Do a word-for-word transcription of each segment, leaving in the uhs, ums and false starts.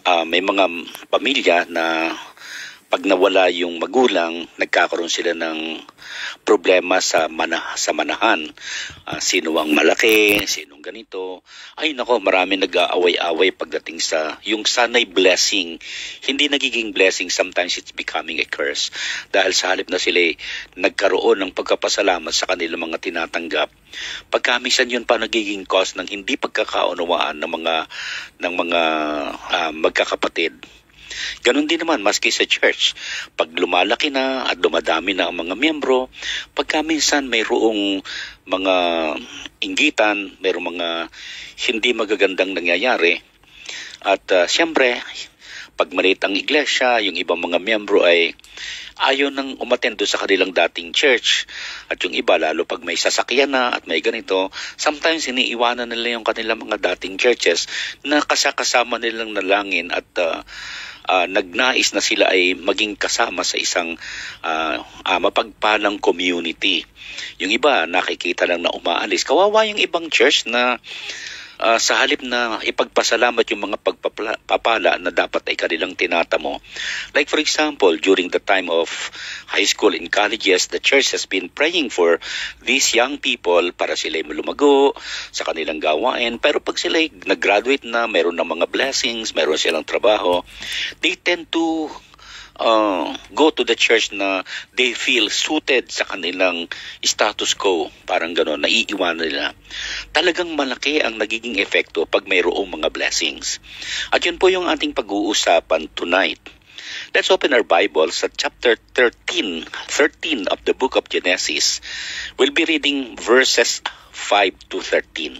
uh, may mga pamilya na pag nawala yung magulang, nagkakaroon sila ng problema sa mana sa manahan. Uh, sino ang malaki, sinong ganito. Ay nako, marami nag-aaway-away pagdating sa yung sanay blessing. Hindi nagiging blessing, sometimes it's becoming a curse. Dahil sa halip na sila nagkaroon ng pagkapasalamat sa kanilang mga tinatanggap, pagkamisan yun pa nagiging cause ng hindi pagkakaunawaan ng mga ng mga uh, magkakapatid. Ganon din naman maski sa church. Pag lumalaki na at dumadami na ang mga miyembro, pagka minsan mayroong mga inggitan, mayroong mga hindi magagandang nangyayari. At uh, siyempre, pag maliit ang iglesia, yung ibang mga miyembro ay ayaw nang umatendo sa kanilang dating church. At yung iba, lalo pag may sasakyan na at may ganito, sometimes iniiwanan nila yung kanilang mga dating churches na kasakasama nilang nalangin at uh, Uh, nagnais na sila ay maging kasama sa isang uh, uh, mapagpalang community. Yung iba nakikita lang na umaalis. Kawawa yung ibang church na uh, sa halip na ipagpasalamat yung mga pagpapala na dapat ay kanilang tinatamo. Like for example, during the time of high school and colleges, the church has been praying for these young people para sila lumago sa kanilang gawain. Pero pag sila nag-graduate na, mayroon ng mga blessings, mayroon silang trabaho, they tend to uh, go to the church na they feel suited sa kanilang status quo. Parang gano'n, naiiwanan nila. Talagang malaki ang nagiging epekto pag mayroong mga blessings. At yun po yung ating pag-uusapan tonight. Let's open our Bibles at chapter thirteen, thirteen of the book of Genesis. We'll be reading verses five to thirteen.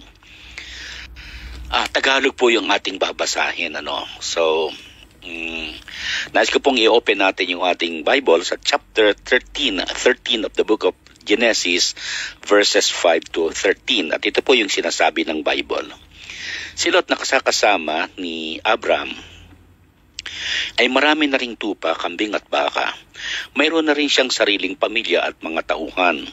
Ah, Tagalog po yung ating babasahin. Ano? So, mm, nais ko pong i-open natin yung ating Bible sa chapter thirteen, thirteen of the book of Genesis, verses five to thirteen. At ito po yung sinasabi ng Bible. Si Lot na kasakasama ni Abram ay marami na ring tupa, kambing at baka. Mayroon na rin siyang sariling pamilya at mga tauhan.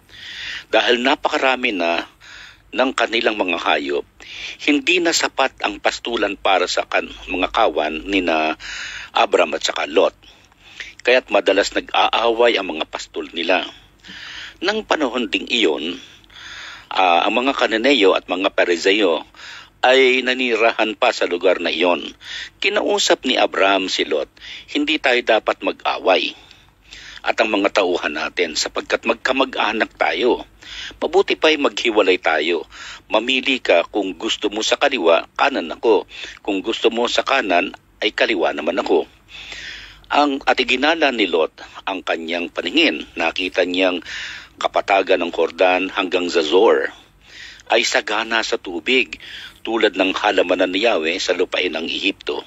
Dahil napakarami na ng kanilang mga hayop, hindi na sapat ang pastulan para sa kan mga kawan ni na Abram at saka Lot. Kaya't madalas nag-aaway ang mga pastul nila. Nang panahon ding iyon, uh, ang mga Kananeo at mga Perizeo ay nanirahan pa sa lugar na iyon. Kinausap ni Abram si Lot, hindi tayo dapat mag-away at ang mga tauhan natin sapagkat magkamag-anak tayo. Mabuti pa'y maghiwalay tayo. Mamili ka, kung gusto mo sa kaliwa, kanan ako. Kung gusto mo sa kanan, ay kaliwa naman ako. Ang atiginala ni Lot ang kanyang paningin. Nakita niyang kapatagan ng Jordan hanggang Zazor ay sagana sa tubig, tulad ng halamanan ni Yahweh sa lupain ng Ehipto.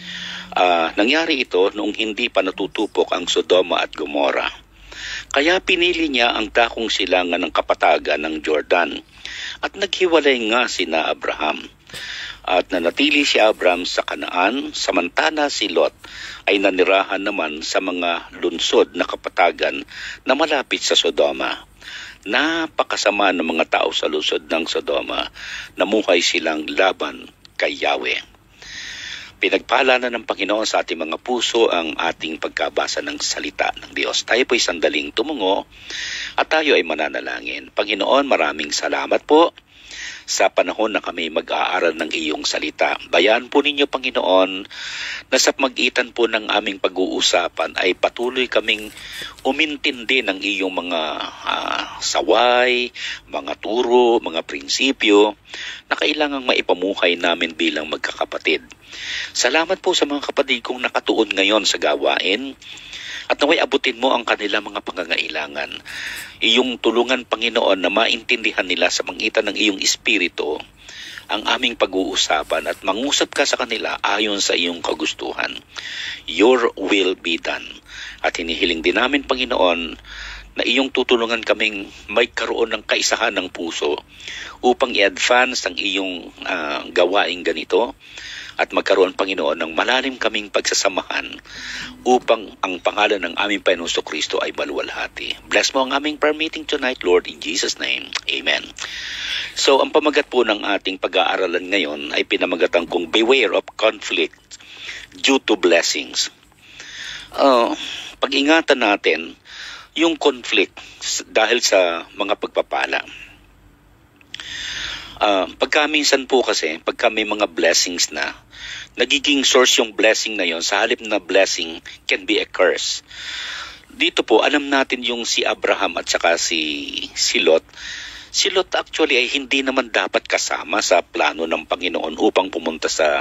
Uh, nangyari ito noong hindi pa natutupok ang Sodoma at Gomora. Kaya pinili niya ang dakong silangan ng kapatagan ng Jordan at naghiwalay nga sina Abraham. At nanatili si Abram sa Kanaan, samantala si Lot ay nanirahan naman sa mga lunsod na kapatagan na malapit sa Sodoma. Napakasama ng mga tao sa lungsod ng Sodoma, namuhay silang laban kay Yahweh. Pinagpala na ng Panginoon sa ating mga puso ang ating pagkabasa ng salita ng Diyos. Tayo po'y sandaling tumungo at tayo ay mananalangin. Panginoon, maraming salamat po sa panahon na kami mag-aaral ng iyong salita. Bayaan po ninyo, Panginoon, na sa magitan po ng aming pag-uusapan ay patuloy kaming umintindi ng iyong mga uh, saway, mga turo, mga prinsipyo na kailangang maipamuhay namin bilang magkakapatid. Salamat po sa mga kapatid kong nakatuon ngayon sa gawain at naway abutin mo ang kanilang mga pangangailangan. Iyong tulungan, Panginoon, na maintindihan nila sa pangitan ng iyong espiritu ang aming pag-uusapan at mangusap ka sa kanila ayon sa iyong kagustuhan. Your will be done. At hinihiling din namin, Panginoon, na iyong tutulungan kaming may karoon ng kaisahan ng puso upang i-advance ang iyong uh, gawaing ganito at magkaroon, Panginoon, ng malalim kaming pagsasamahan upang ang pangalan ng aming Panginoong Kristo ay maluwalhati. Bless mo ang aming prayer meeting tonight, Lord, in Jesus' name. Amen. So, ang pamagat po ng ating pag-aaralan ngayon ay pinamagatan kong beware of conflict due to blessings. Uh, pag-ingatan natin yung conflict dahil sa mga pagpapala. Uh, pagka minsan po kasi, pagka may mga blessings na, nagiging source yung blessing na yon, sa halip na blessing can be a curse. Dito po, alam natin yung si Abraham at saka si, si Lot. Si Lot actually ay hindi naman dapat kasama sa plano ng Panginoon upang pumunta sa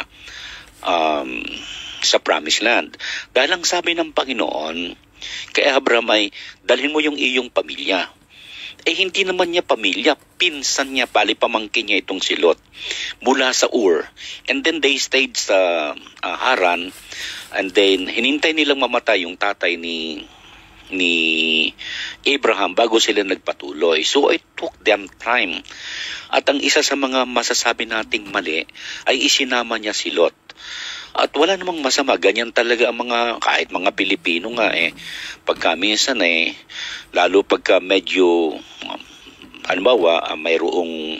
um, sa Promised Land. Dahil ang sabi ng Panginoon kay Abraham ay, dalhin mo yung iyong pamilya. Eh hindi naman niya pamilya, pinsan niya, pali pamangkin niya itong si Lot mula sa Ur. And then they stayed sa uh, Haran, and then hinintay nilang mamatay yung tatay ni ni Abraham bago sila nagpatuloy. So it took them time. At ang isa sa mga masasabi nating mali ay isinama niya si Lot. At wala namang masama, ganyan talaga ang mga, kahit mga Pilipino nga eh, pagka minsan eh, lalo pagka medyo, um, halimbawa, uh, mayroong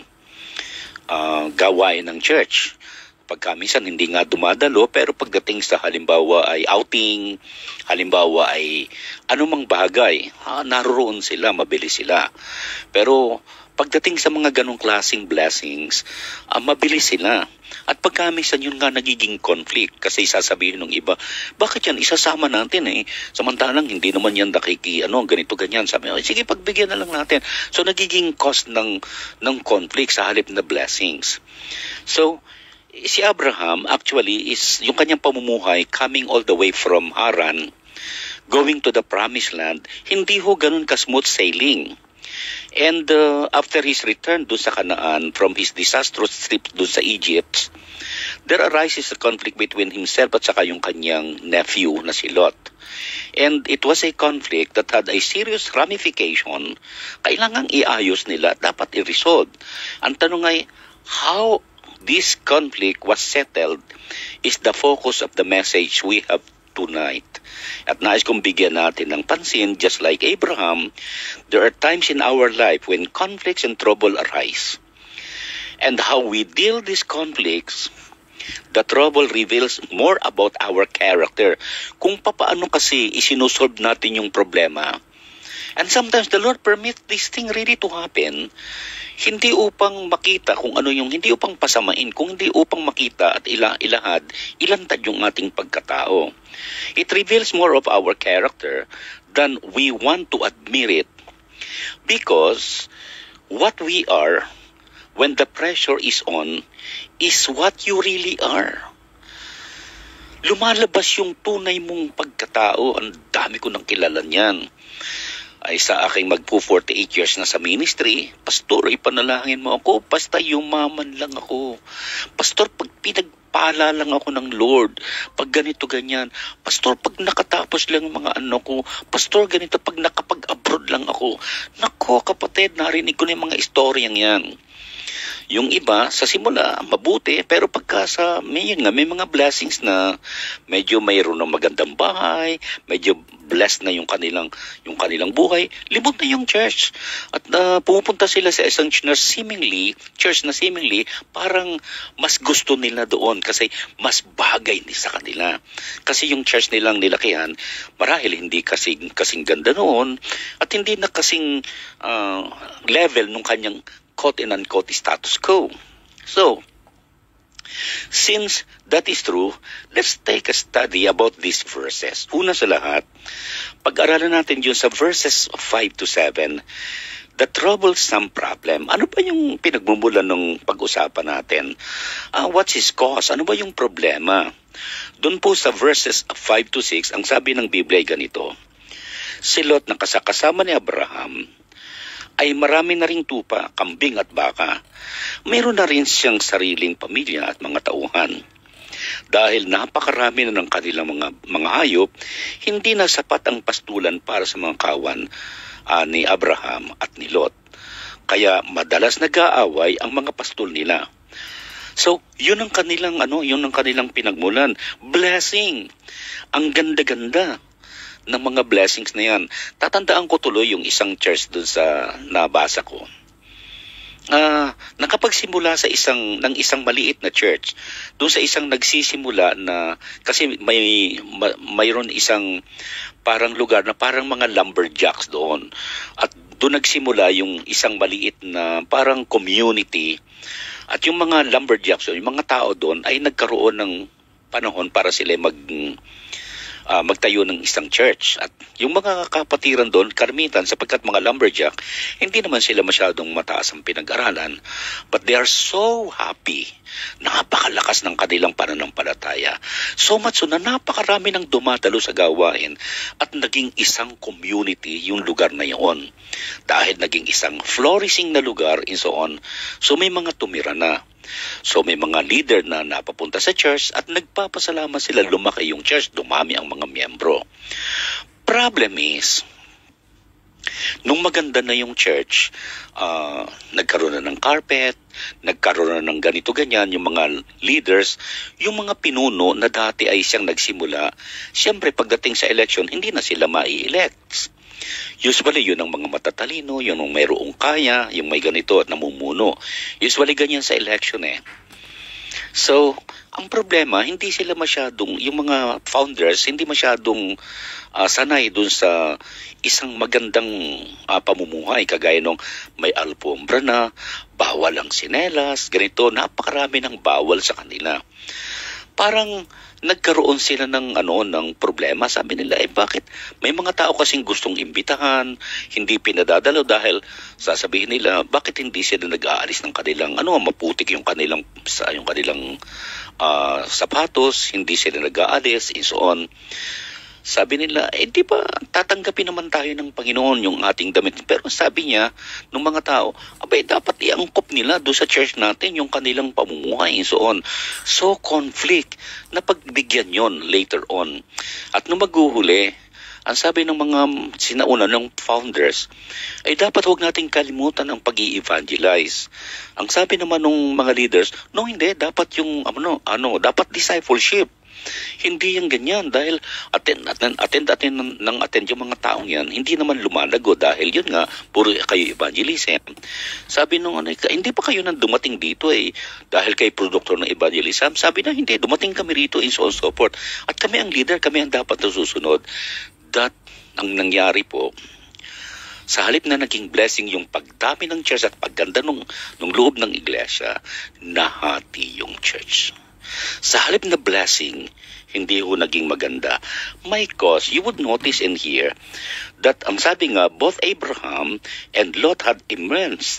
uh, gawain ng church, pagka minsan hindi nga dumadalo, pero pagdating sa halimbawa ay outing, halimbawa ay anumang bagay, ha, naroon sila, mabilis sila. Pero pagdating sa mga ganong klaseng blessings, uh, mabilis sila. At pagka minsan yun nga nagiging conflict kasi sasabihin ng iba, bakit yan isasama natin eh? Samantalang hindi naman yan nakiki, ano, ganito ganyan. Sabi, oh, sige, pagbigyan na lang natin. So nagiging cause ng, ng conflict sa halip na blessings. So, si Abraham actually is yung kanyang pamumuhay coming all the way from Haran, going to the Promised Land, hindi ho ganun ka-smooth sailing. And uh, after his return doon sa Canaan from his disastrous trip doon sa Egypt, there arises a conflict between himself at saka yung kanyang nephew na si Lot. And it was a conflict that had a serious ramification. Kailangang iayos nila, dapat i-resolve. Ang tanong ay, how this conflict was settled is the focus of the message we have tonight. At nais kong bigyan natin ng pansin, just like Abraham, there are times in our life when conflicts and trouble arise. And how we deal these conflicts, the trouble reveals more about our character. Kung papaano kasi isinusolve natin yung problema. And sometimes the Lord permits this thing really to happen, hindi upang makita kung ano yung, hindi upang pasamain, kung hindi upang makita at ila, ilahad, ilantad yung ating pagkatao. It reveals more of our character than we want to admit it. Because what we are, when the pressure is on, is what you really are. Lumalabas yung tunay mong pagkatao. Ang dami ko nang kilala niyan. Ay sa aking magpo forty-eight years na sa ministry, Pastor, ipanalangin mo ako, basta yumaman lang ako. Pastor, pag pinagpala lang ako ng Lord, pag ganito ganyan. Pastor, pag nakatapos lang mga ano ko. Pastor, ganito, pag nakapag-abroad lang ako. Nako kapatid, narinig ko na yung mga istoryang yan. Yung iba, sa simula, mabuti, pero pagka sa, may, nga, may mga blessings na medyo mayroon ng magandang bahay, medyo blessed na yung kanilang, yung kanilang buhay, limot na yung church. At uh, pumupunta sila sa isang church na seemingly, church na seemingly, parang mas gusto nila doon kasi mas bagay ni sa kanila. Kasi yung church nilang nilakihan, marahil hindi kasing, kasing ganda noon, at hindi na kasing uh, level nung kanyang quote and unquote status quo. So, since that is true, let's take a study about these verses. Una sa lahat, pag-aralan natin yun sa verses five to seven, the troublesome problem. Ano ba yung pinagmumulan ng pag-usapan natin? Uh, what's his cause? Ano ba yung problema? Doon po sa verses five to six, ang sabi ng Biblia ay ganito. Si Lot na kasakasama ni Abraham ay marami na ring tupa, kambing at baka. Mayroon na rin siyang sariling pamilya at mga tauhan. Dahil napakarami na ng kanilang mga, mga hayop, hindi na sapat ang pastulan para sa mga kawan uh, ni Abraham at ni Lot. Kaya madalas nag-aaway ang mga pastol nila. So, yun ang kanilang ano, yun ang kanilang pinagmulan. Blessing. Ang ganda-ganda ng mga blessings na yan. Tatandaan ko tuloy yung isang church dun sa nabasa ko. Uh, nakapagsimula sa isang ng isang maliit na church, doon sa isang nagsisimula na kasi may ma, mayroon isang parang lugar na parang mga lumberjacks doon, at doon nagsimula yung isang maliit na parang community, at yung mga lumberjacks, yung mga tao doon ay nagkaroon ng panahon para sila mag Uh, magtayo ng isang church. At yung mga kapatiran doon, karamitan, sapagkat mga lumberjack, hindi naman sila masyadong mataas ang pinag-aralan, but they are so happy. Napakalakas ng kanilang pananampalataya. So much so na napakarami ng dumadalo sa gawain at naging isang community yung lugar na yun. Dahil naging isang flourishing na lugar and so on, so may mga tumira na. So may mga leader na napapunta sa church at nagpapasalamat sila, lumaki yung church, dumami ang mga miyembro. Problem is, nung maganda na yung church, uh, nagkaroon na ng carpet, nagkaroon na ng ganito-ganyan, yung mga leaders, yung mga pinuno na dati ay siyang nagsimula, siyempre pagdating sa election, hindi na sila mai-elect. Usually, yun ang mga matatalino, yun ang mayroong kaya, yung may ganito at namumuno. Usually, ganyan sa election eh. So, ang problema, hindi sila masyadong, yung mga founders, hindi masyadong uh, sanay dun sa isang magandang uh, pamumuhay. Kagaya nung may alpombra na, bawal ang sinelas, ganito, napakarami ng bawal sa kanila. Parang nagkaroon sila ng ano ng problema. Sabi nila, eh bakit may mga tao kasing gustong imbitahan, hindi pinadadalo dahil sasabihin nila, bakit hindi sila nag-aalis ng kanilang ano, maputik yung kanilang sa yung kanilang uh, sapatos, hindi sila nag-aalis and so on. Sabi nila, eh di ba tatanggapin naman tayo ng Panginoon yung ating damit. Pero sabi niya, ng mga tao, abay dapat iangkop nila doon sa church natin yung kanilang pamumuhay and so on. So conflict, napagbigyan yon later on. At nung maghuhuli, ang sabi ng mga sinauna ng founders, ay dapat huwag nating kalimutan ang pag-i-evangelize. Ang sabi naman ng mga leaders, no hindi, dapat yung ano, ano dapat discipleship. Hindi yung ganyan dahil attend, attend, attend, attend ng attend yung mga taong yan, hindi naman lumalago dahil yun nga, puro kayo evangelism. Sabi nung ano, hindi pa kayo nang dumating dito eh, dahil kay produktor ng evangelism. Sabi na, hindi, dumating kami rito in so on so forth. At kami ang leader, kami ang dapat na susunod. That, ang nangyari po, sa halip na naging blessing yung pagdami ng church at pagganda nung, nung loob ng iglesia, nahati yung church. Sa halip na blessing, hindi ho naging maganda. My cause, you would notice in here that ang sabi nga, both Abraham and Lot had immense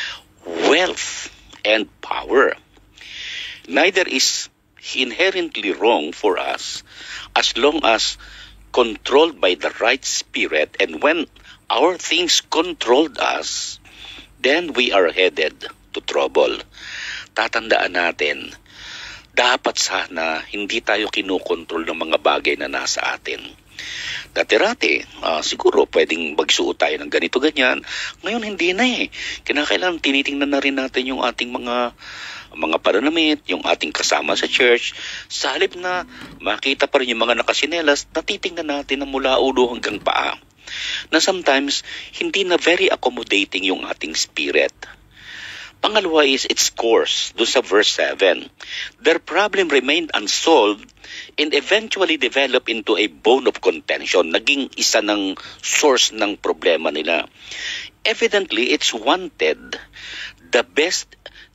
wealth and power. Neither is inherently wrong for us as long as controlled by the right spirit, and when our things controlled us, then we are headed to trouble. Tatandaan natin, dapat sana hindi tayo kinukontrol ng mga bagay na nasa atin. Dati-rati, uh, siguro pwedeng magsuot tayo ng ganito-ganyan. Ngayon hindi na eh. Kinakailangan tinitingnan na rin natin yung ating mga mga pananamit, yung ating kasama sa church. Sa halip na makita pa rin yung mga nakasinelas, natitingnan natin na mula ulo hanggang paa. Na sometimes, hindi na very accommodating yung ating spirit. Pangalawa is its course, doon sa verse seven. Their problem remained unsolved and eventually developed into a bone of contention. Naging isa ng source ng problema nila. Evidently, it's wanted the best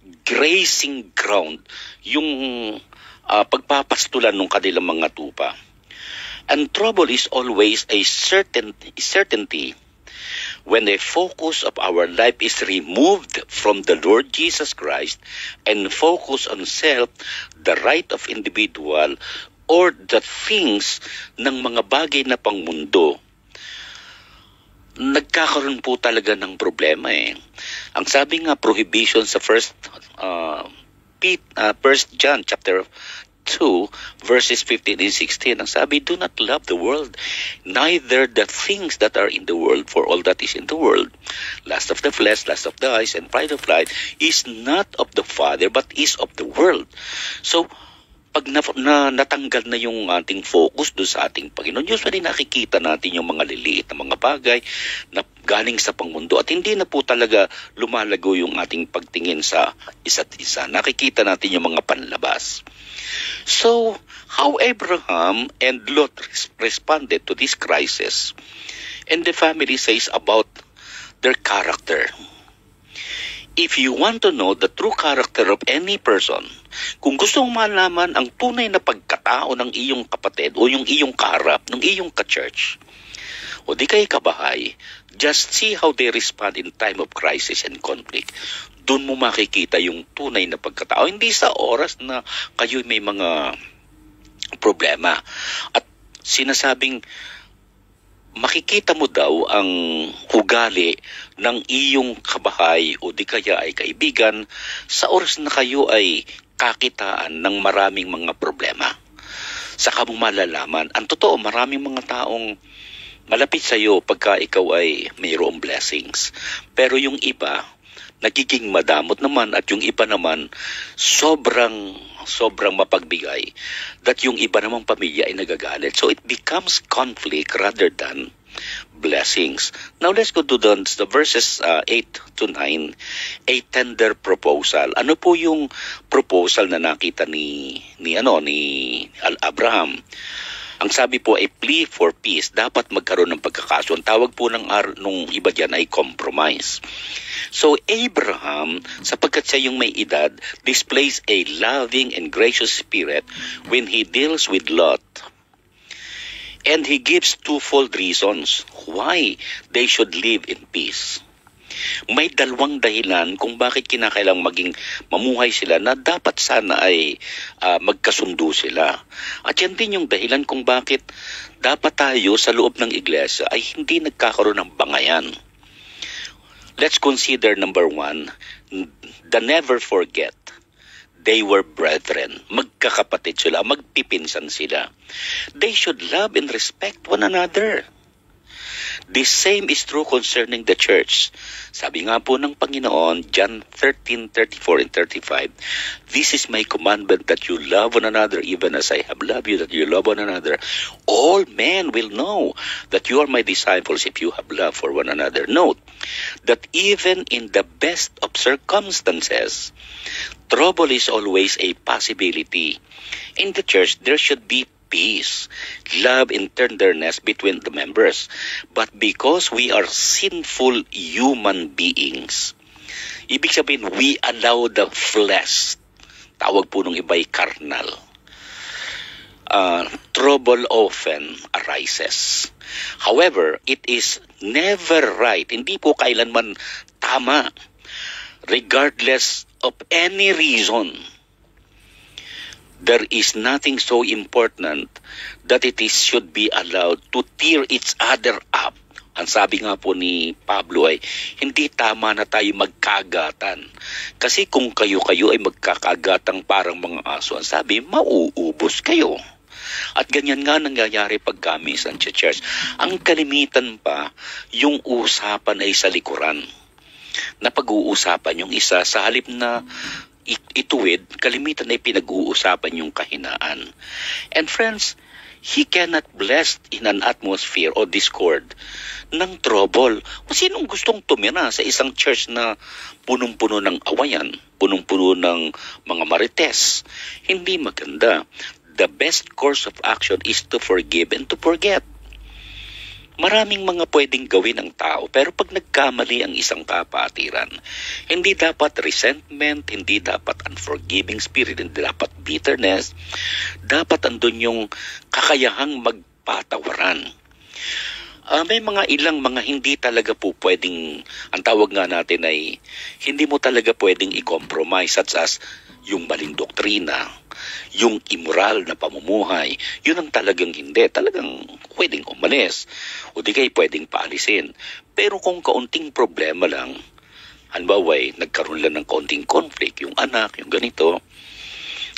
grazing ground, yung uh, pagpapastulan ng kanilang mga tupa. And trouble is always a certain, certainty when the focus of our life is removed from the Lord Jesus Christ and focus on self, the right of individual, or the things ng mga bagay na pangmundo, nagkakaroon po talaga ng problema eh. Ang sabi nga prohibition sa first uh, Pete, uh, First John chapter two, verses fifteen and sixteen, ang sabi, do not love the world, neither the things that are in the world, for all that is in the world, lust of the flesh, lust of the eyes, and pride of life, is not of the Father, but is of the world. So, pag na, na, natanggal na yung ating focus doon sa ating Panginoon, usually nakikita natin yung mga liliit na mga bagay na galing sa pangmundo at hindi na po talaga lumalago yung ating pagtingin sa isa't isa. Nakikita natin yung mga panlabas. So, how Abraham and Lot res- responded to this crisis, and the family says about their character. If you want to know the true character of any person, kung gusto mong malaman ang tunay na pagkatao ng iyong kapatid o yung iyong kaharap, ng iyong ka-church, o di kayo kabahay, just see how they respond in time of crisis and conflict. Doon mo makikita yung tunay na pagkatao. Hindi sa oras na kayo may mga problema. At sinasabing, makikita mo daw ang ugali ng iyong kabahay o di kaya ay kaibigan sa oras na kayo ay kakitaan ng maraming mga problema. Saka mo malalaman, ang totoo, maraming mga taong malapit sa iyo pagka ikaw ay mayroong blessings. Pero yung iba, nagiging madamot naman at yung iba naman sobrang sobrang mapagbigay that yung iba namang pamilya ay nagagalit. So it becomes conflict rather than blessings. Now let's go to the, the verses uh, eight to nine, a tender proposal. Ano po yung proposal na nakita ni ni ano ni Abraham? Ang sabi po ay plea for peace. Dapat magkaroon ng pagkakaso. Ang tawag po ng ar- nung iba diyan ay compromise. So Abraham, sapagkat siya yung may edad, displays a loving and gracious spirit when he deals with Lot. And he gives twofold reasons why they should live in peace. May dalawang dahilan kung bakit kinakailang maging mamuhay sila na dapat sana ay uh, magkasundo sila. At yan din yung dahilan kung bakit dapat tayo sa loob ng iglesia ay hindi nagkakaroon ng bangayan. Let's consider number one, the never forget. They were brethren. Magkakapatid sila, magpipinsan sila. They should love and respect one another. The same is true concerning the church. Sabi nga po ng Panginoon, John thirteen, thirty-four and thirty-five, this is my commandment that you love one another even as I have loved you, that you love one another. All men will know that you are my disciples if you have love for one another. Note that even in the best of circumstances, trouble is always a possibility. In the church, there should be peace, love, and tenderness between the members. But because we are sinful human beings, ibig sabihin, we allow the flesh, tawag po nung iba'y carnal, uh, trouble often arises. However, it is never right, hindi po kailanman tama, regardless of any reason. There is nothing so important that it is should be allowed to tear each other up. Ang sabi nga po ni Pablo ay, hindi tama na tayo magkagatan. Kasi kung kayo-kayo ay magkakagatang parang mga aso, ang sabi, mauubos kayo. At ganyan nga nangyayari pag kami sa church. Ang kalimitan pa, yung usapan ay sa likuran. Na pag-uusapan yung isa sa halip na ituwid, kalimitan ay pinag-uusapan yung kahinaan. And friends, he cannot bless in an atmosphere o discord ng trouble. O sinong gustong tumira sa isang church na punong-puno ng awayan, punong-puno ng mga marites? Hindi maganda. The best course of action is to forgive and to forget. Maraming mga pwedeng gawin ng tao, pero pag nagkamali ang isang kapatiran, hindi dapat resentment, hindi dapat unforgiving spirit, hindi dapat bitterness. Dapat andun yung kakayahang magpatawaran. Uh, may mga ilang mga hindi talaga po pwedeng, ang tawag nga natin ay, hindi mo talaga pwedeng i-compromise, such as yung maling doktrina, yung immoral na pamumuhay, yun ang talagang hindi. Talagang pwedeng umalis o di kayo pwedeng paalisin. Pero kung kaunting problema lang, halimbawa ay nagkaroon lang ng kaunting conflict, yung anak, yung ganito,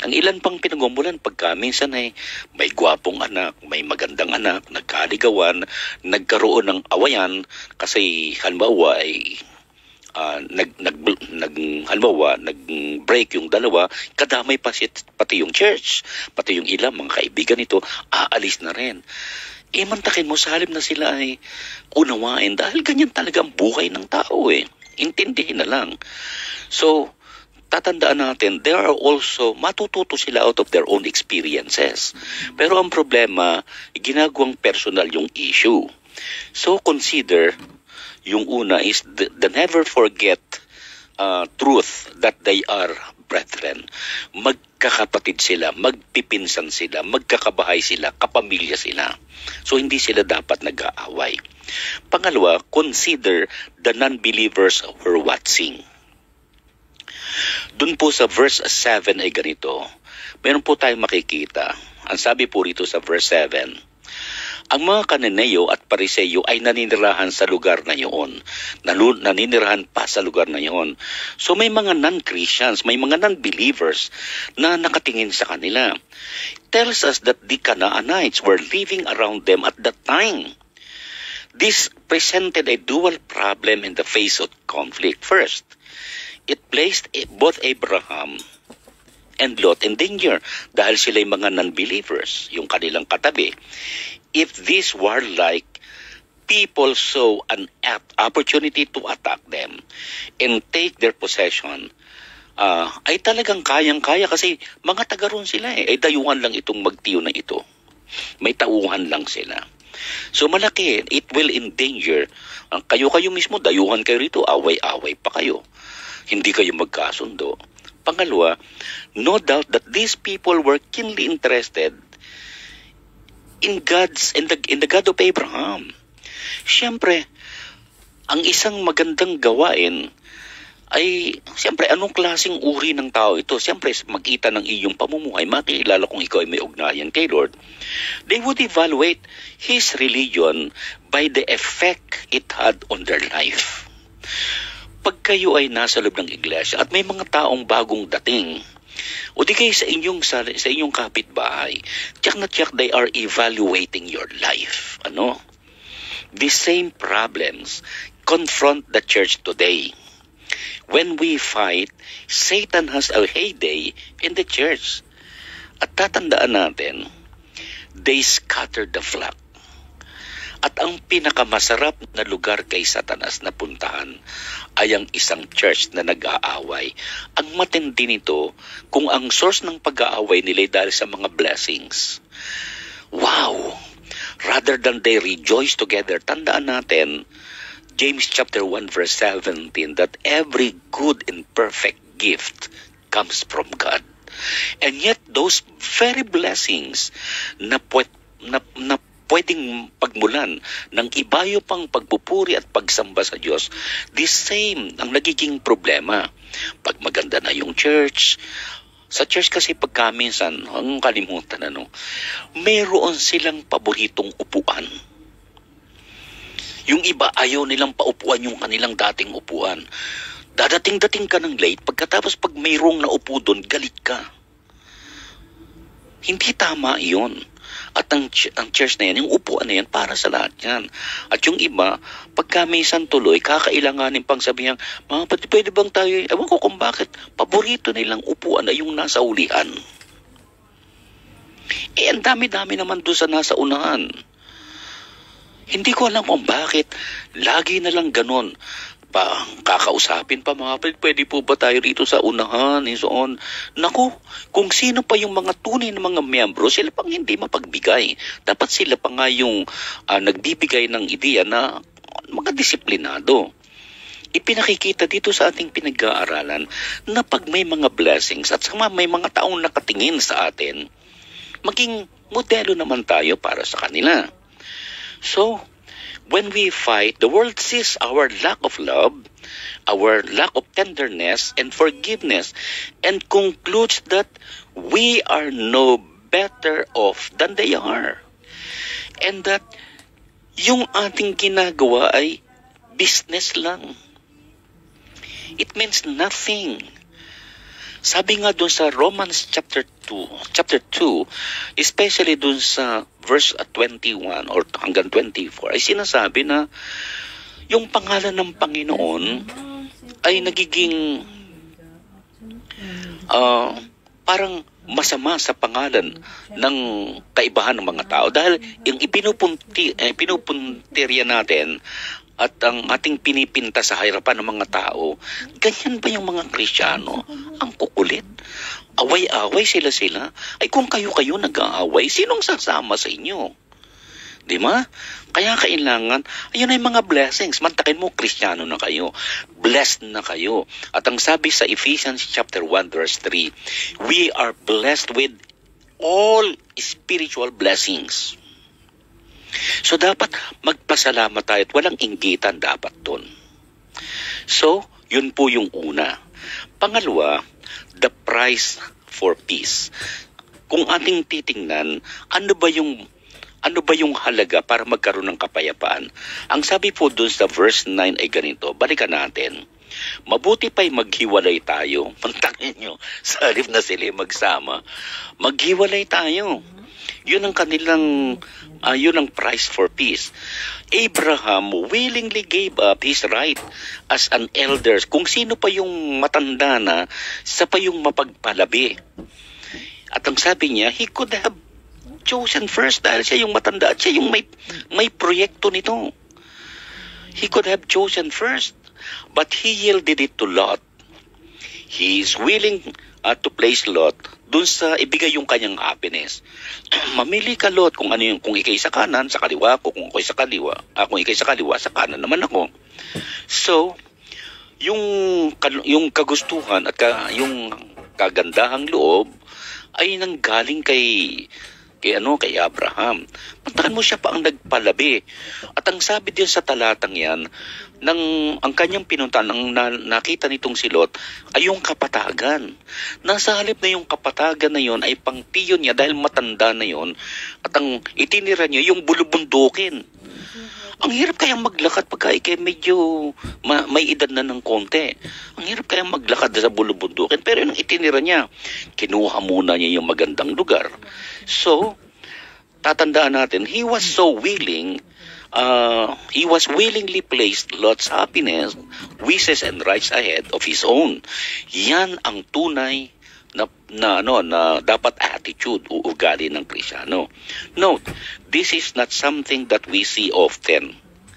Ang ilan pang pinagmumulan pagka minsan ay may gwapong anak, may magandang anak, nagkaligawan, nagkaroon ng awayan kasi halimbawa ay uh, nag, nag, nag, halimbawa, nag-break yung dalawa, kadamay pa si, pati yung church, pati yung ilang mga kaibigan nito, aalis na rin. Imantakin mo sa halip na sila ay unawain dahil ganyan talaga ang buhay ng tao eh. Intindihin na lang. So, tatandaan natin, there are also, matututo sila out of their own experiences. Pero ang problema, ginagawang personal yung issue. So, consider, yung una is the, the never forget uh, truth that they are brethren. Magkakapatid sila, magpipinsan sila, magkakabahay sila, kapamilya sila. So, hindi sila dapat nag-aaway. Pangalawa, consider the non-believers who are watching. Doon po sa verse seven ay ganito. Meron po tayong makikita. Ang sabi po rito sa verse seven, ang mga Kananeo at Pariseyo ay naninirahan sa lugar na iyon. Naninirahan pa sa lugar na iyon. So may mga non-Christians, may mga non-believers na nakatingin sa kanila. It tells us that the Canaanites were living around them at that time. This presented a dual problem in the face of conflict. First, it placed both Abraham and Lot in danger dahil sila'y mga non-believers, yung kanilang katabi. If these warlike people saw an opportunity to attack them and take their possession, uh, ay talagang kayang-kaya kasi mga taga-ron sila eh. Ay dayuhan lang itong magtiyo na ito. May tauhan lang sila. So malaki, it will endanger. Uh, kayo-kayo mismo, dayuhan kayo rito, away-away pa kayo. Hindi kayo magkasundo. Pangalawa, no doubt that these people were keenly interested in God's in the in the God of Abraham. Siyempre, ang isang magandang gawain ay siyempre anong klaseng uri ng tao ito? Siyempre, makita ng iyong pamumuhay, makikilala kung ikaw ay may ugnayan kay Lord. They would evaluate his religion by the effect it had on their life. Pag kayo ay nasa loob ng iglesia at may mga taong bagong dating, o di kayo sa inyong, sa, sa inyong kapitbahay, tiyak na tiyak they are evaluating your life. Ano? The same problems confront the church today. When we fight, Satan has a heyday in the church. At tatandaan natin, they scatter the flock. At ang pinakamasarap na lugar kay Satanas na puntahan ay ang isang church na nag-aaway. Ang matindi nito, kung ang source ng pag-aaway nila dahil sa mga blessings. Wow! Rather than they rejoice together, tandaan natin, James chapter one verse seventeen, that every good and perfect gift comes from God. And yet those very blessings na, na, na pwedeng pagmulan ng ibayo pang pagpupuri at pagsamba sa Diyos, the same ang nagiging problema. Pag maganda na yung church, sa church kasi pagka minsan, ang kalimutan ano, mayroon silang paboritong upuan. Yung iba ayaw nilang paupuan yung kanilang dating upuan. Dadating-dating ka ng late, pagkatapos pag mayroong naupo doon, galit ka. Hindi tama iyon. At ang, ang church na yan, yung upuan na yan, para sa lahat yan. At yung iba, pagka minsan tuloy, kakailanganin pang sabihan, mga pati pwede bang tayo, ewan ko kung bakit, paborito nilang upuan ay yung nasa ulihan. Eh, ang dami-dami naman doon sa nasa unahan. Hindi ko alam kung bakit, lagi na lang ganon. Pa, kakausapin pa mga kapatid, pwede po ba tayo rito sa unahan and so on. Naku, kung sino pa yung mga tunay na mga miyembro, sila pang hindi mapagbigay. Dapat sila pa nga yung uh, nagbibigay ng ideya na mga disiplinado. Ipinakikita dito sa ating pinag-aaralan na pag may mga blessings at sama may mga taong nakatingin sa atin, maging modelo naman tayo para sa kanila. So, when we fight, the world sees our lack of love, our lack of tenderness and forgiveness, and concludes that we are no better off than they are. And that yung ating ginagawa ay business lang. It means nothing. Sabi nga doon sa Romans chapter two, chapter two, especially doon sa verse twenty-one or hanggang twenty-four, ay sinasabi na yung pangalan ng Panginoon ay nagiging uh, parang masama sa pangalan ng kaibahan ng mga tao dahil yung ipinupunti, eh, pinupuntirya natin at ang ating pinipinta sa harapan ng mga tao, ganyan ba yung mga Kristiyano? Ang kukulit. Away-away sila-sila. Ay kung kayo-kayo nag-aaway, sinong sasama sa inyo? Di ba? Kaya kailangan, ayun ay mga blessings. Mantakin mo, Kristiyano na kayo. Blessed na kayo. At ang sabi sa Ephesians chapter one verse three, we are blessed with all spiritual blessings. So dapat magpasalamat tayo at walang inggitan dapat doon. So, yun po yung una. Pangalawa, the price for peace. Kung ating titingnan, ano ba yung ano ba yung halaga para magkaroon ng kapayapaan? Ang sabi po doon sa verse nine ay ganito, balikan natin. Mabuti pa'y maghiwalay tayo. Pantangin nyo, sa halip na sila magsama, maghiwalay tayo. Yun ang kanilang, uh, yun ang price for peace. Abraham willingly gave up his right as an elder. Kung sino pa yung matanda na, sa pa yung mapagpalabi. At ang sabi niya, he could have chosen first dahil siya yung matanda at siya yung may, may proyekto nito. He could have chosen first, but he yielded it to Lot. He is willing uh, to place Lot dun sa ibigay yung kanyang happiness. Mamili ka, Lot, kung ano yung, kung ikay sa kanan, sa kaliwa ako, kung ikay sa kaliwa, ah, kung ikay sa kaliwa, sa kanan naman ako. So, yung yung kagustuhan at ka, yung kagandahang loob ay nanggaling kay kay ano kay Abraham. Pantakan mo, siya pa ang nagpalabi. At ang sabi din sa talatang yan, ng ang kanyang pinuntahan, ang na, nakita nitong si Lot ay yung kapatagan. Nasa halip na yung kapatagan na yon ay pangpiyon niya dahil matanda na yon, at ang itinira niya yung bulubundukin. Ang hirap kayang maglakad pagka ikay medyo ma, may edad na ng konti. Ang hirap kayang maglakad sa bulubundukin. Pero yung itinira niya, kinuha muna niya yung magandang lugar. So, tatandaan natin, he was so willing, uh, he was willingly placed Lot's happiness, wishes, and rights ahead of his own. Yan ang tunay na, na, ano, na dapat attitude o ugali ng Kristiyano. Note, this is not something that we see often.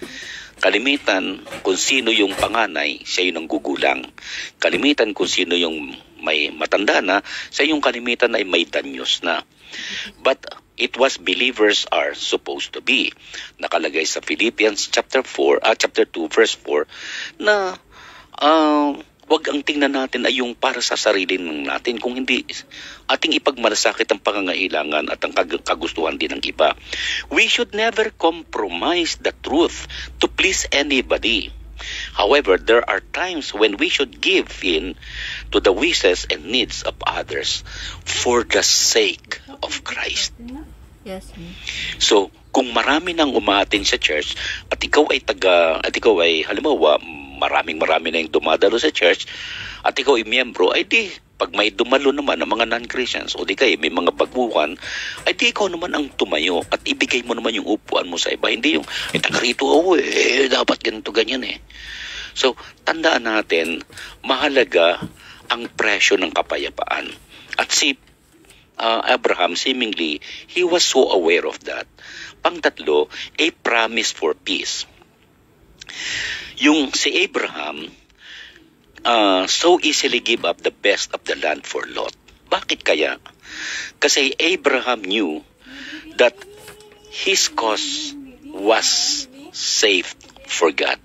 Kalimitan, kung sino yung panganay, siya yung gugulang. Kalimitan, kung sino yung may matanda na, siya yung kalimitan ay may danyos na. But it was believers are supposed to be. Nakalagay sa Philippians chapter four, ah, chapter two verse four na uh, wag ang tingnan natin ay yung para sa sarili natin, kung hindi ating ipagmalasakit ang pangangailangan at ang kagustuhan din ng iba. We should never compromise the truth to please anybody. However, there are times when we should give in to the wishes and needs of others for the sake of Christ. Yes. So, kung marami nang umaatin sa church at ikaw ay taga at ikaw ay halimbawa maraming marami na yung dumadalo sa church at ikaw ay miyembro, ay di pag may dumalo naman ng mga non-Christians o di kayo may mga baguhan, ay di ikaw naman ang tumayo at ibigay mo naman yung upuan mo sa iba. Hindi yung, eh, taga rito ako eh, dapat ganito ganyan eh. So, tandaan natin, mahalaga ang presyo ng kapayapaan. At si uh, Abraham, seemingly, he was so aware of that. Pangtatlo, a promise for peace. Yung si Abraham, Uh, so easily give up the best of the land for Lot. Bakit kaya? Kasi Abraham knew that his cause was saved for God.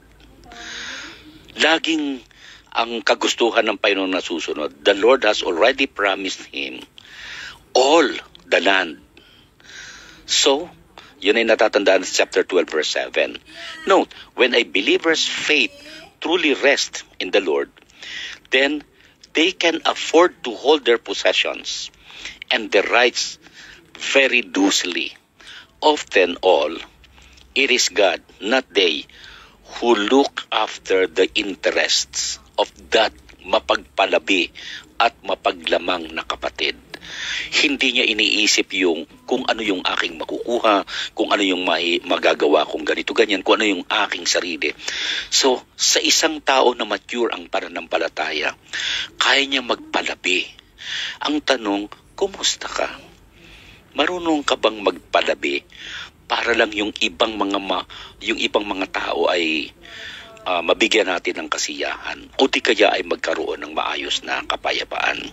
Laging ang kagustuhan ng Panginoon na susunod, the Lord has already promised him all the land. So, yun ay natatandaan sa chapter twelve verse seven. Note, when a believer's faith truly rests in the Lord, then they can afford to hold their possessions and their rights very loosely. Often all, it is God, not they, who look after the interests of that mapagpalabi at mapaglamang na kapatid. Hindi niya iniisip yung kung ano yung aking makukuha, kung ano yung may, magagawa kong ganito, ganyan, kung ano yung aking sarili. So, sa isang tao na mature ang pananampalataya, kaya niya magpalabi. Ang tanong, kumusta ka? Marunong ka bang magpalabi para lang yung ibang mga ma, yung ibang mga tao ay uh, mabigyan natin ng kasiyahan o di kaya ay magkaroon ng maayos na kapayapaan?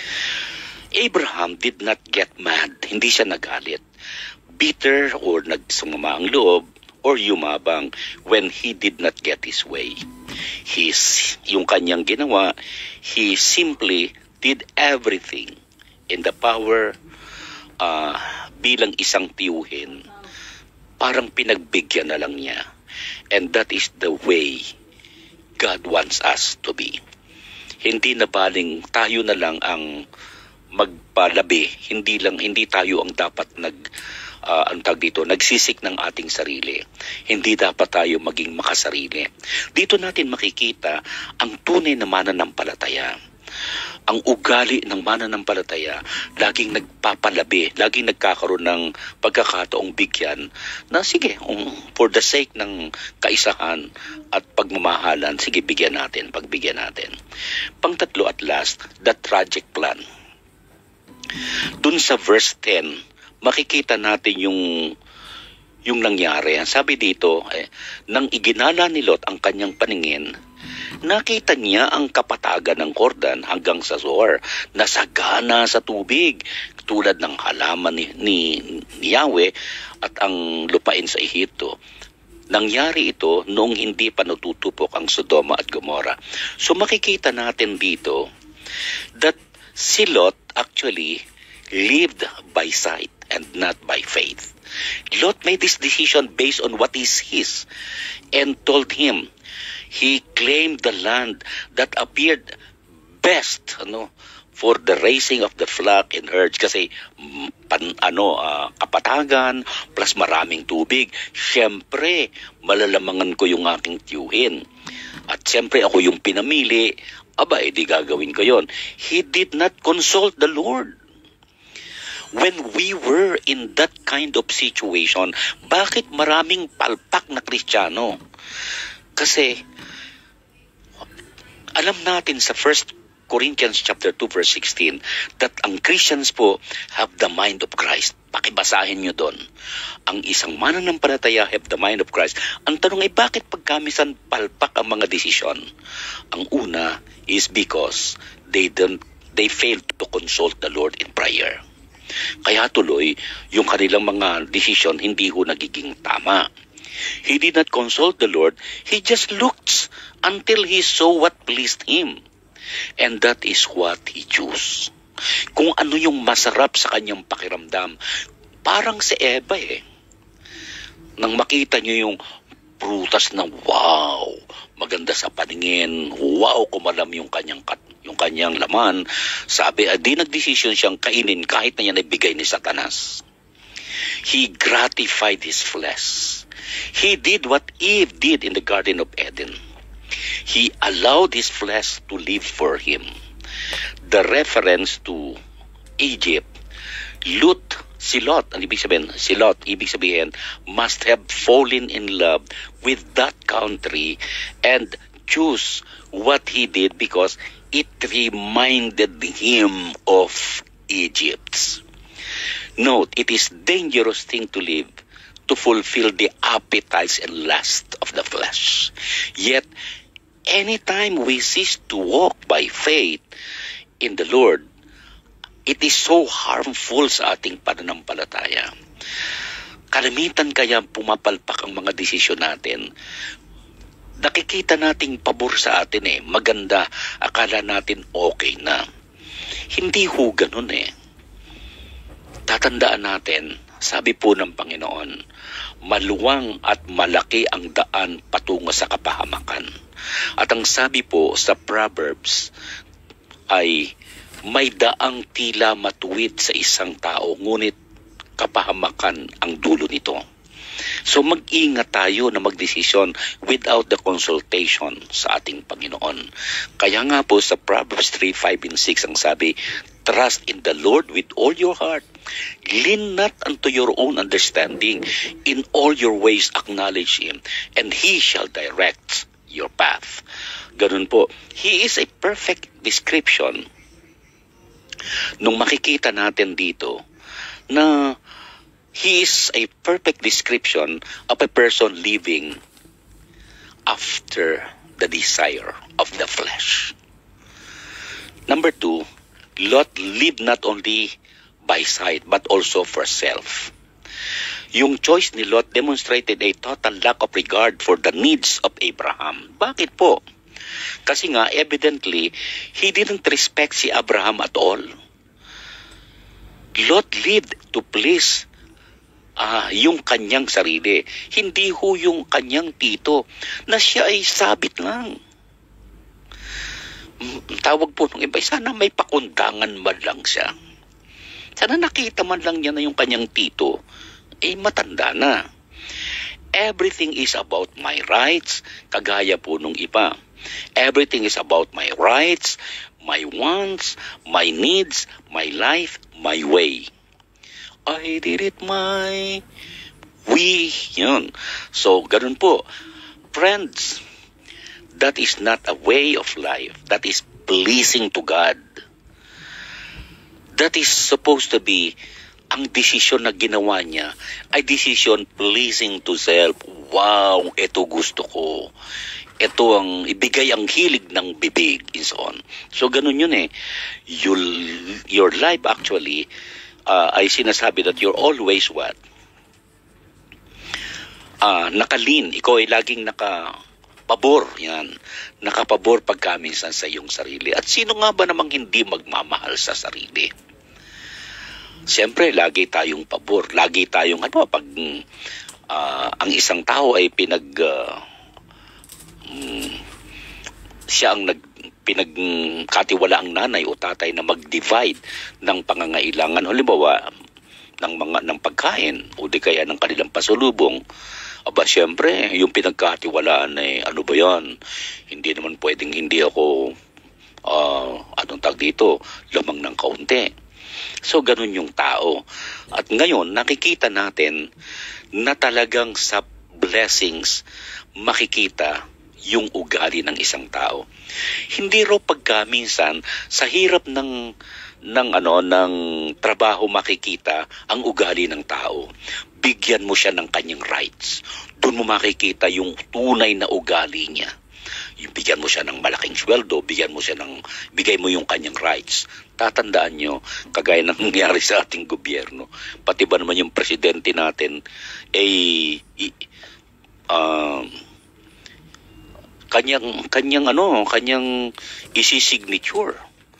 Abraham did not get mad. Hindi siya nagalit, bitter or nagsumama ang loob or yumabang when he did not get his way. His, yung kanyang ginawa, he simply did everything in the power uh, bilang isang tiyuhin. Parang pinagbigyan na lang niya. And that is the way God wants us to be. Hindi na baling tayo na lang ang magpalabi, hindi lang hindi tayo ang dapat nag uh, ang tag dito nagsisik ng ating sarili. Hindi dapat tayo maging makasarili. Dito natin makikita ang tunay na mananampalataya. Ang ugali ng mananampalataya, laging nagpapalabi, laging nagkakaroon ng pagkakataong bigyan na sige, um, for the sake ng kaisahan at pagmamahalan, sige, bigyan natin, pagbigyan natin. Pangtatlo at last, the tragic plan. Dun sa verse ten, makikita natin yung yung nangyari. Sabi dito, eh, nang iginala ni Lot ang kanyang paningin, nakita niya ang kapatagan ng Jordan hanggang sa Zoar, nasagana sa tubig, tulad ng halaman ni, ni, ni Yahweh at ang lupain sa Ehipto. Nangyari ito noong hindi pa natutupok ang Sodoma at Gomora. So makikita natin dito that si Lot actually lived by sight and not by faith. Lot made this decision based on what is his and told him he claimed the land that appeared best, ano, for the raising of the flock and herds kasi pan, ano uh, kapatagan plus maraming tubig. Siyempre malalamangan ko yung aking tiyuhin at siyempre ako yung pinamili. Aba, edi gagawin ko yon. He did not consult the Lord. When we were in that kind of situation, bakit maraming palpak na Kristiyano? Kasi alam natin sa First Corinthians chapter two verse sixteen that ang Christians po have the mind of Christ. Pakibasahin nyo doon. Ang isang mananampalataya have the mind of Christ. Ang tanong ay bakit pagkamisan palpak ang mga desisyon? Ang una is because they don't they failed to consult the Lord in prayer. Kaya tuloy, yung kanilang mga desisyon hindi ho nagiging tama. He did not consult the Lord. He just looked until he saw what pleased him. And that is what he chose. Kung ano yung masarap sa kanyang pakiramdam. Parang si Eva eh. Nang makita niyo yung prutas na wow, maganda sa paningin, wow, kumalam yung kanyang kat yung kanyang laman, sabi, ah, di nagdesisyon siyang kainin kahit na yan ay bigay ni Satanas. He gratified his flesh. He did what Eve did in the Garden of Eden. He allowed his flesh to live for him. The reference to Egypt, Lot, si Lot, ang ibig sabihin, si Lot, ibig sabihin, must have fallen in love with that country and choose what he did because it reminded him of Egypt. Note, it is dangerous thing to live to fulfill the appetites and lust of the flesh. Yet, anytime we cease to walk by faith in the Lord, it is so harmful sa ating pananampalataya. Kalimitan kaya pumapalpak ang mga desisyon natin. Nakikita nating pabor sa atin eh, maganda, akala natin okay na. Hindi ho ganun eh. Tatandaan natin, sabi po ng Panginoon, maluwang at malaki ang daan patungo sa kapahamakan. At ang sabi po sa Proverbs ay may daang tila matuwid sa isang tao, ngunit kapahamakan ang dulo nito. So mag-ingat tayo na magdesisyon without the consultation sa ating Panginoon. Kaya nga po sa Proverbs three, five, and six ang sabi, trust in the Lord with all your heart. Lean not unto your own understanding. In all your ways acknowledge Him, and He shall direct your path. Ganun po. He is a perfect description. Nung makikita natin dito na He is a perfect description of a person living after the desire of the flesh. Number two, Lot lived not only by sight but also for self. Yung choice ni Lot demonstrated a total lack of regard for the needs of Abraham. Bakit po? Kasi nga, evidently, he didn't respect si Abraham at all. Lot lived to please Ah, yung kanyang sarili, hindi ho yung kanyang tito na siya ay sabit lang. Tawag po ng iba, sana may pakundangan man lang siya. Sana nakita man lang niya na yung kanyang tito, eh matanda na. Everything is about my rights, kagaya po nung iba. Everything is about my rights, my wants, my needs, my life, my way. I did it my way. Yun. So, ganun po. Friends, that is not a way of life. That is pleasing to God. That is supposed to be ang desisyon na ginawa niya ay desisyon pleasing to self. Wow, ito gusto ko. Ito ang ibigay ang hilig ng bibig and so on. So, ganun yun eh. You'll, your life actually Uh, ay sinasabi that you're always what? Uh, nakalin. Ikaw ay laging nakapabor. Yan. Nakapabor pagka minsan sa iyong sarili. At sino nga ba namang hindi magmamahal sa sarili? Siyempre, lagi tayong pabor. Lagi tayong, ano, pag uh, ang isang tao ay pinag... Uh, um, siya ang nag pinagkatiwala ang nanay o tatay na mag-divide ng pangangailangan, halimbawa ng mga ng pagkain o di kaya ng kanilang pasulubong, aba syempre yung pinagkatiwalaan ay ano ba yan, hindi naman pwedeng hindi ako uh, anong tag dito, lamang ng kaunti. So ganun yung tao. At ngayon nakikita natin na talagang sa blessings makikita yung ugali ng isang tao. Hindi raw pagka minsan sa hirap ng ng ano ng trabaho makikita ang ugali ng tao. Bigyan mo siya ng kanyang rights. Doon mo makikita yung tunay na ugali niya. Yung bigyan mo siya ng malaking sweldo, bigyan mo siya ng bigay mo yung kanyang rights. Tatandaan nyo, kagaya ng nangyari sa ating gobyerno, pati ba naman yung presidente natin ay eh, um uh, kanyang kanyang ano, kanyang isi-signature.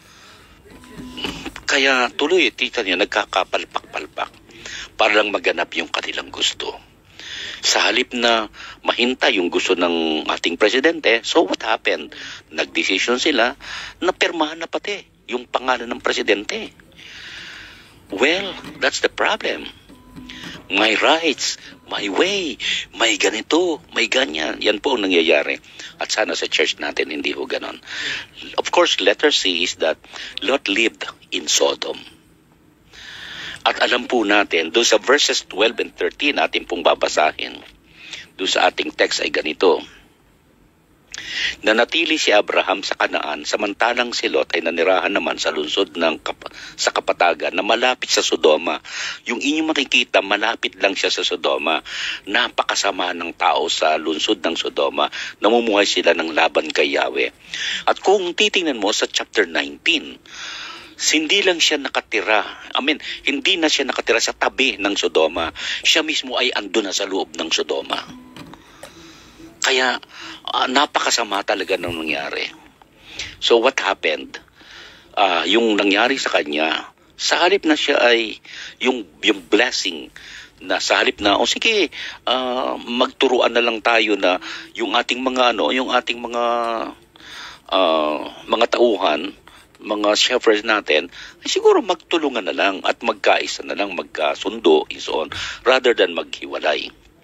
Kaya tuloy tita niya nagkakapalpak-palpak para lang maganap yung kanilang gusto. Sa halip na mahintay yung gusto ng ating presidente, so what happened? Nagdesisyon sila na pirmahan na pati yung pangalan ng presidente. Well, that's the problem. My rights, my way, may ganito, may ganyan. Yan po ang nangyayari. At sana sa church natin hindi ho ganon. Of course, letter C is that Lot lived in Sodom. At alam po natin, doon sa verses twelve and thirteen ating pong babasahin, doon sa ating text ay ganito. Nanatili si Abraham sa Kanaan, samantalang si Lot ay nanirahan naman sa lungsod ng kap- sa kapatagan na malapit sa Sodoma. Yung inyong makikita, malapit lang siya sa Sodoma. Napakasama ng tao sa lungsod ng Sodoma. Namumuhay sila ng laban kay Yahweh. At kung titingnan mo sa chapter nineteen, hindi lang siya nakatira. I mean, hindi na siya nakatira sa tabi ng Sodoma. Siya mismo ay ando na sa loob ng Sodoma. Kaya uh, napakasama talaga nang nangyari. So what happened? Uh, yung nangyari sa kanya, sa halip na siya ay yung, yung blessing na sa halip na, o oh, sige, uh, magturuan na lang tayo na yung ating mga ano, yung ating mga uh, mga tauhan, mga shepherds natin, ay siguro magtulungan na lang at magkaisa na lang, magkasundo, and so on, rather than maghiwalay.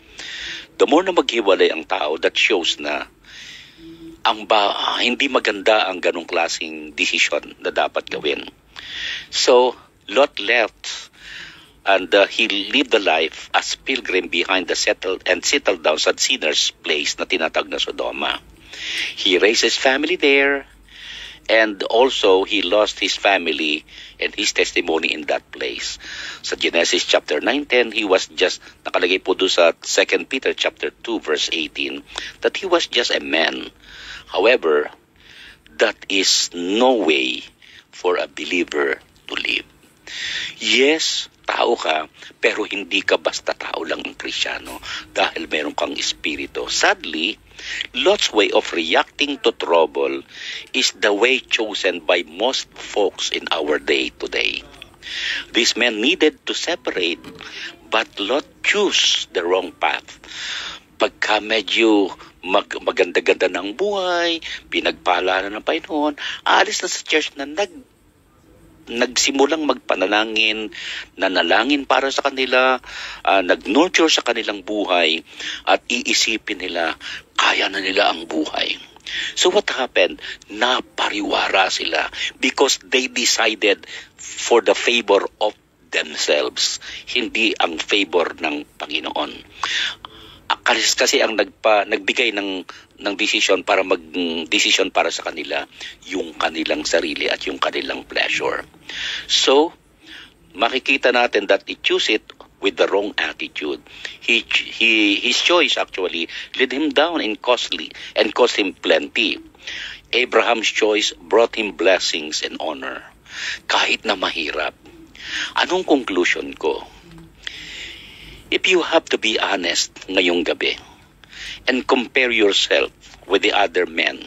The more na maghiwalay ang tao, that shows na ang ba, ah, hindi maganda ang ganong klaseng desisyon na dapat gawin. So, Lot left and uh, he lived the life as pilgrim behind the settled and settled down sa sinner's place na tinatag na Sodoma. He raised his family there, and also he lost his family and his testimony in that place. Sa Genesis chapter nine ten, he was just, nakalagay po doon sa Second Peter chapter two verse eighteen, that he was just a man. However, that is no way for a believer to live. Yes, tao ka, pero hindi ka basta tao lang ang Kristiyano dahil meron kang espiritu. Sadly, Lot's way of reacting to trouble is the way chosen by most folks in our day today. This man needed to separate, but Lot chose the wrong path. Pagka medyo mag maganda-ganda ng buhay, pinagpala na ng Panginoon, aalis na sa church na nag nagsimulang magpanalangin, nanalangin para sa kanila, uh, nag-nurture sa kanilang buhay, at iisipin nila, kaya na nila ang buhay. So what happened? Napariwara sila because they decided for the favor of themselves, hindi ang favor ng Panginoon. Kasi, kasi ang nagpa, nagbigay ng, ng decision para mag-decision para sa kanila, yung kanilang sarili at yung kanilang pleasure. So, makikita natin that he chose it with the wrong attitude. He, he, his choice actually led him down in costly and cost him plenty. Abraham's choice brought him blessings and honor. Kahit na mahirap. Anong conclusion ko? If you have to be honest ngayong gabi and compare yourself with the other men,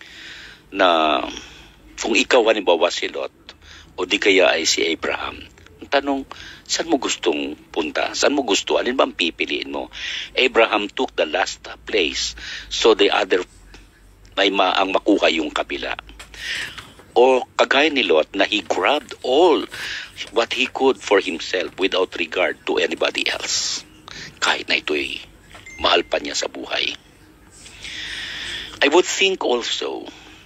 na kung ikaw halimbawa si Lot o di kaya ay si Abraham, ang tanong, saan mo gustong punta? Saan mo gusto? Alin ba ang pipiliin mo? Abraham took the last place so the other ay ma ang makuha yung kabila. O kagaya ni Lot na he grabbed all what he could for himself without regard to anybody else. Kahit na ito'y mahal pa niya sa buhay. I would think also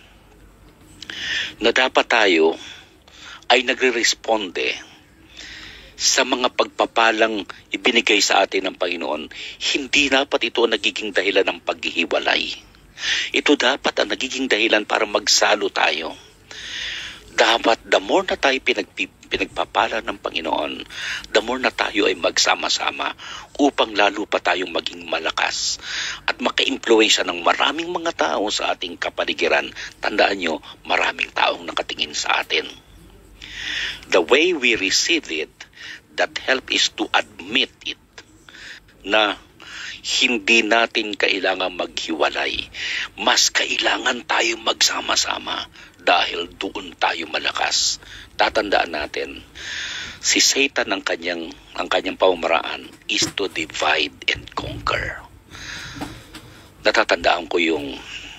na dapat tayo ay nagre-responde sa mga pagpapalang ibinigay sa atin ng Panginoon. Hindi dapat ito nagiging dahilan ng paghihiwalay. Ito dapat ang nagiging dahilan para magsalo tayo. Dapat, the more na tayo pinagpi, pinagpapala ng Panginoon, the more na tayo ay magsama-sama upang lalo pa tayong maging malakas at maka-impluwensya ng maraming mga tao sa ating kapaligiran. Tandaan nyo, maraming taong nakatingin sa atin. The way we receive it, that help is to admit it, na hindi natin kailangan maghiwalay. Mas kailangan tayo magsama-sama dahil doon tayo malakas. Tatandaan natin, si Satan ang kanyang, ang kanyang pamamaraan is to divide and conquer. Natatandaan ko yung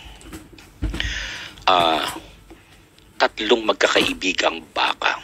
uh, tatlong magkakaibigang baka.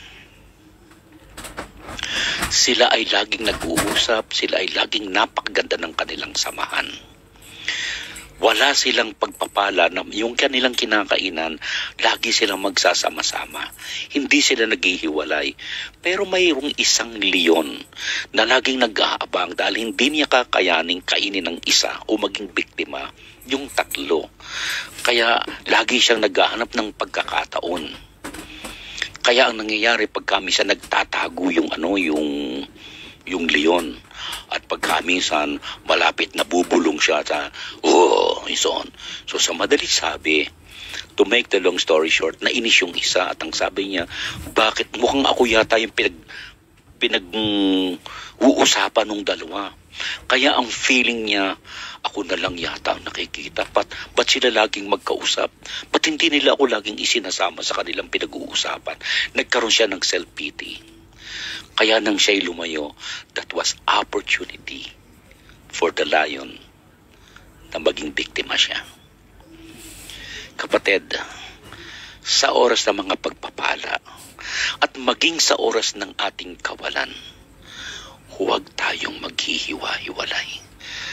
Sila ay laging nag-uusap, sila ay laging napakaganda ng kanilang samahan. Wala silang pagpapala na yung kanilang kinakainan, lagi silang magsasama-sama. Hindi sila naghihiwalay. Pero mayroong isang leon na laging nag-aabang dahil hindi niya kakayaning kainin ng isa o maging biktima, yung tatlo. Kaya lagi siyang naghahanap ng pagkakataon. Kaya ang nangyayari pagka minsan nagtatago yung ano, yung yung leon. At pagka minsan malapit na bubulong siya sa oh, ison. So sa madali sabi, to make the long story short, nainis yung isa at ang sabi niya, bakit mukhang ako yata yung pinag pinag um, uusapan ng dalawa. Kaya ang feeling niya, ako na lang yata ang nakikita. Ba't, ba't sila laging magkausap? Ba't hindi nila ako laging isinasama sa kanilang pinag-uusapan? Nagkaroon siya ng self-pity. Kaya nang siya'y lumayo, that was opportunity for the lion na maging biktima siya. Kapatid, sa oras ng mga pagpapala at maging sa oras ng ating kawalan, huwag tayong maghihiwa-hiwalay.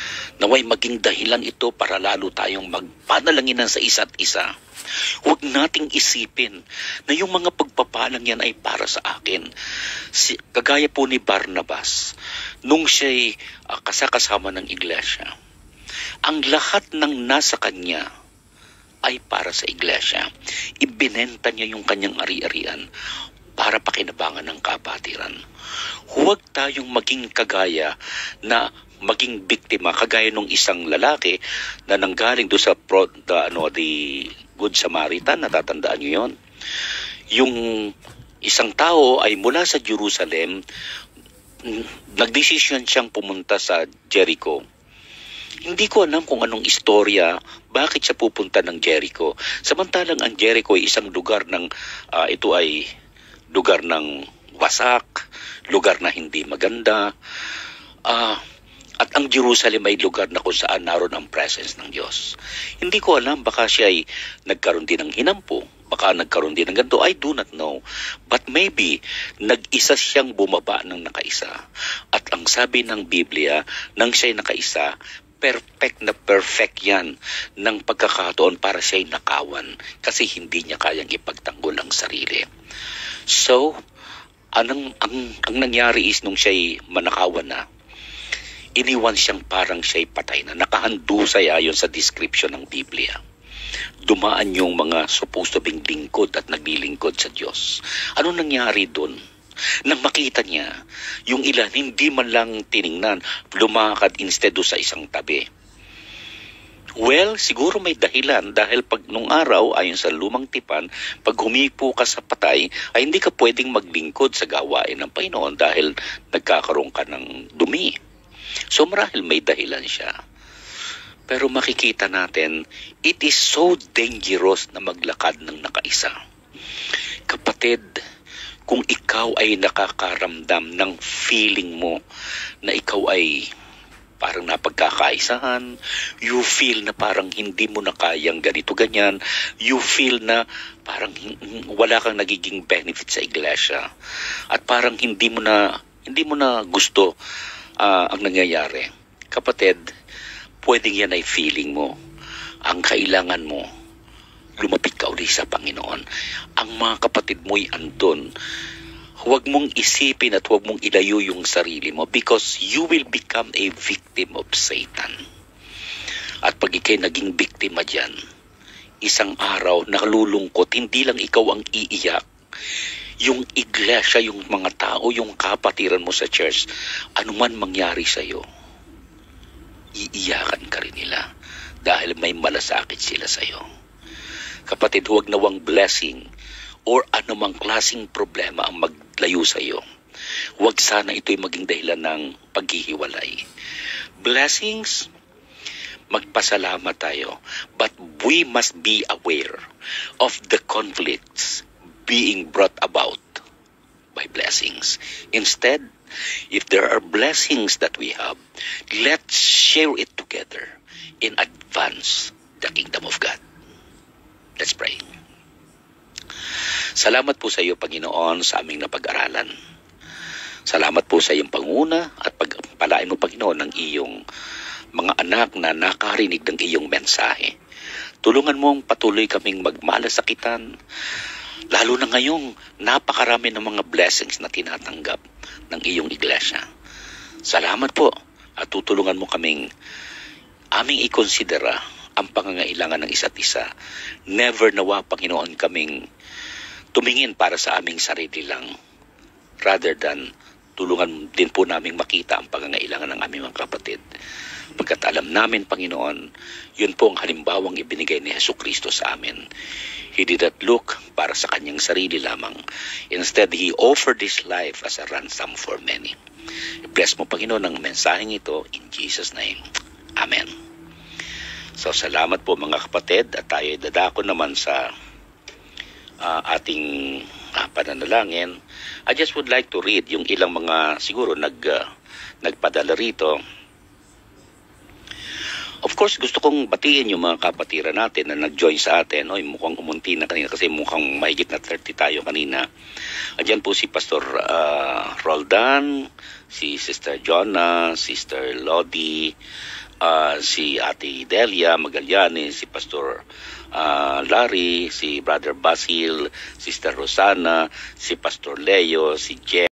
Naway maging dahilan ito para lalo tayong magpanalanginan sa isa't isa. Huwag nating isipin na yung mga pagpapalang yan ay para sa akin. Si, kagaya po ni Barnabas, nung siya'y uh, kasakasama ng iglesia, ang lahat ng nasa kanya ay para sa iglesia. Ibinenta niya yung kanyang ari-arian para pakinabangan ng kapatiran. Huwag tayong maging kagaya na maging biktima kagaya nung isang lalaki na nanggaling do sa pro, the, ano, the Good Samaritan, natatandaan niyo yon. Yung isang tao ay mula sa Jerusalem, nagdesisyon siyang pumunta sa Jericho. Hindi ko alam kung anong istorya, bakit siya pupunta ng Jericho. Samantalang ang Jericho ay isang lugar ng, uh, ito ay lugar ng wasak, lugar na hindi maganda, ah, uh, at ang Jerusalem ay lugar na kung saan naroon ang presence ng Diyos. Hindi ko alam, baka siya ay nagkaroon din ng hinampo, baka nagkaroon din ng ganito, I do not know. But maybe, nag-isa siyang bumaba ng nakaisa. At ang sabi ng Biblia, nang siya'y nakaisa, perfect na perfect yan ng pagkakataon para siya'y nakawan kasi hindi niya kayang ipagtanggol ang sarili. So, anong, ang, ang nangyari is nung siya'y manakawan na, iniwan siyang parang siya'y patay na, nakahandusay ayon sa description ng Biblia. Dumaan yung mga supposed to being lingkod at naglilingkod sa Diyos. Ano nangyari doon? Nang makita niya, yung ilan hindi man lang tiningnan, lumakad instead do sa isang tabi. Well, siguro may dahilan dahil pag nung araw, ayon sa lumang tipan, pag humipo ka sa patay, ay hindi ka pwedeng maglingkod sa gawain ng Panginoon dahil nagkakaroon ka ng dumi. So marahil may dahilan siya. Pero makikita natin, it is so dangerous na maglakad ng nakaisa. Kapatid, kung ikaw ay nakakaramdam ng feeling mo na ikaw ay parang napagkakaisahan, you feel na parang hindi mo na kayang ganito ganyan, you feel na parang wala kang nagiging benefit sa iglesia, at parang hindi mo na hindi mo na gusto Uh, ang nangyayari. Kapatid, pwedeng yan ay feeling mo. Ang kailangan mo, lumapit ka uli sa Panginoon. Ang mga kapatid mo'y andun. Huwag mong isipin at huwag mong ilayo yung sarili mo because you will become a victim of Satan. At pag ikay naging biktima dyan, isang araw nakalulungkot, hindi lang ikaw ang iiyak, yung iglesia, yung mga tao, yung kapatiran mo sa church, anuman mangyari sa'yo, iiyakan ka rin nila dahil may malasakit sila sa'yo. Kapatid, huwag nawang blessing or anumang klaseng problema ang maglayo sa'yo. Huwag sana ito'y maging dahilan ng paghihiwalay. Blessings, magpasalamat tayo, but we must be aware of the conflicts being brought about by blessings. Instead, if there are blessings that we have, let's share it together in advance the kingdom of God. Let's pray. Salamat po sa iyo, Panginoon, sa aming napag-aralan. Salamat po sa iyong panguna at pagpalain mo, Panginoon, ng iyong mga anak na nakarinig ng iyong mensahe. Tulungan mong patuloy kaming magmalasakitan, lalo na ngayong napakarami ng mga blessings na tinatanggap ng iyong iglesia. Salamat po at tutulungan mo kaming aming ikonsidera ang pangangailangan ng isa't isa. Never nawa, Panginoon, kaming tumingin para sa aming sarili lang. Rather than tulungan din po naming makita ang pangangailangan ng aming mga kapatid. Pagkat alam namin, Panginoon, yun po ang halimbawang ibinigay ni Jesucristo sa amin. He did not look para sa kanyang sarili lamang. Instead, He offered His life as a ransom for many. I-bless mo, Panginoon, ang mensaheng ito in Jesus' name. Amen. So, salamat po mga kapatid at tayo dadako naman sa uh, ating uh, pananalangin. I just would like to read yung ilang mga siguro nag, uh, nagpadala rito. Of course, gusto kong batiin yung mga kapatiran natin na nag-join sa atin. No? Mukhang umunti na kanina kasi mukhang mahigit na thirty tayo kanina. Diyan po si Pastor uh, Roldan, si Sister Jonah, Sister Lodi, ah, si Ate Delia Magallanes, si Pastor ah, Larry, si Brother Basil, Sister Rosana, si Pastor Leo, si Jen,